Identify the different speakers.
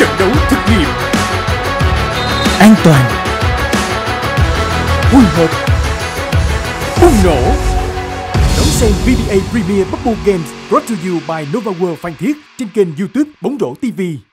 Speaker 1: trận đấu thực nghiệm,
Speaker 2: an toàn,
Speaker 1: hồi hộp, bùng nổ. Đón xem VBA Premier Bubble Games brought to you by Nova World Phan Thiết trên kênh YouTube Bóng rổ TV.